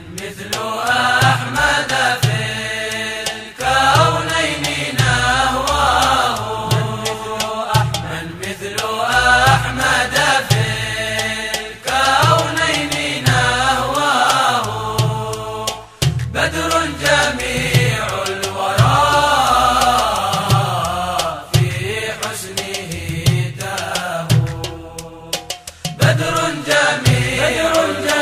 مثل أحمد في الكونين نهواه، من مثل أحمد في الكونين نهواه، بدر جميع الورى في حسنه تاهو، بدر جميع